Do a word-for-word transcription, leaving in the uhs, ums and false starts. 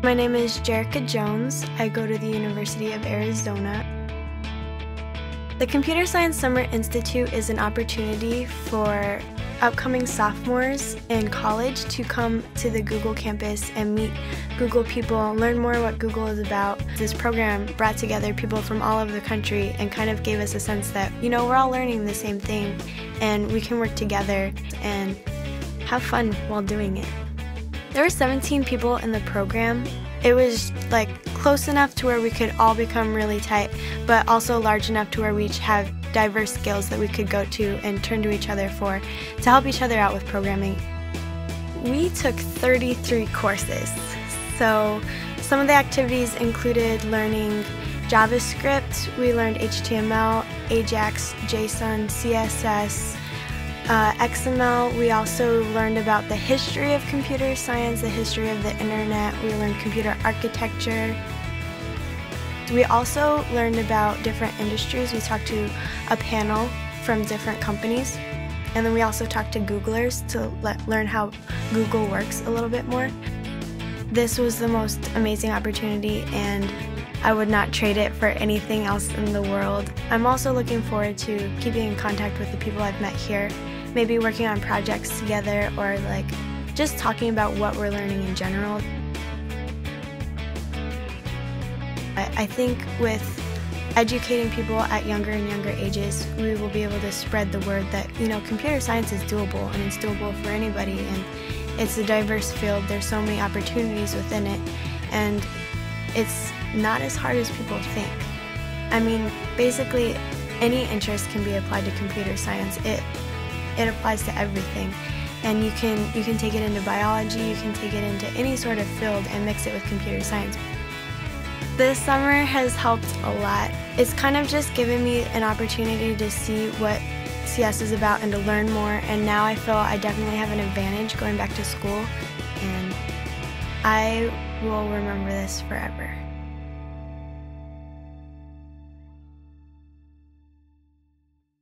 My name is Jerica Jones. I go to the University of Arizona. The Computer Science Summer Institute is an opportunity for upcoming sophomores in college to come to the Google campus and meet Google people, learn more what Google is about. This program brought together people from all over the country and kind of gave us a sense that, you know, we're all learning the same thing and we can work together and have fun while doing it. There were seventeen people in the program. It was like close enough to where we could all become really tight, but also large enough to where we each have diverse skills that we could go to and turn to each other for to help each other out with programming. We took thirty-three courses. So some of the activities included learning JavaScript, we learned H T M L, Ajax, JSON, C S S, Uh, X M L. We also learned about the history of computer science, the history of the internet. We learned computer architecture. We also learned about different industries. We talked to a panel from different companies. And then we also talked to Googlers to let, learn how Google works a little bit more. This was the most amazing opportunity and I would not trade it for anything else in the world. I'm also looking forward to keeping in contact with the people I've met here, maybe working on projects together or like just talking about what we're learning in general. I think with educating people at younger and younger ages, we will be able to spread the word that, you know, computer science is doable and it's doable for anybody and it's a diverse field. There's so many opportunities within it and it's not as hard as people think. I mean, basically any interest can be applied to computer science. It it applies to everything. And you can you can take it into biology, you can take it into any sort of field and mix it with computer science. This summer has helped a lot. It's kind of just given me an opportunity to see what C S is about and to learn more, and now I feel I definitely have an advantage going back to school, and I will remember this forever.